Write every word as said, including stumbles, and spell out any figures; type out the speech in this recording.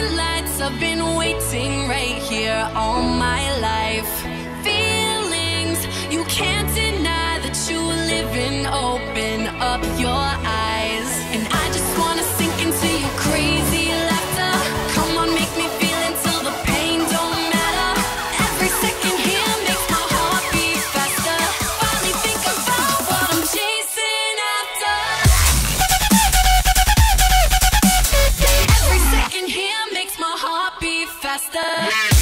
lights, I've been waiting right here all my life. Feelings you can't deny that you live in. Open up your eyes, and I just wanna sink into your crazy laughter. Come on, make me feel until the pain don't matter. Every second here makes my heart beat faster. Finally think about what I'm chasing after. Every second here makes my heart beat faster.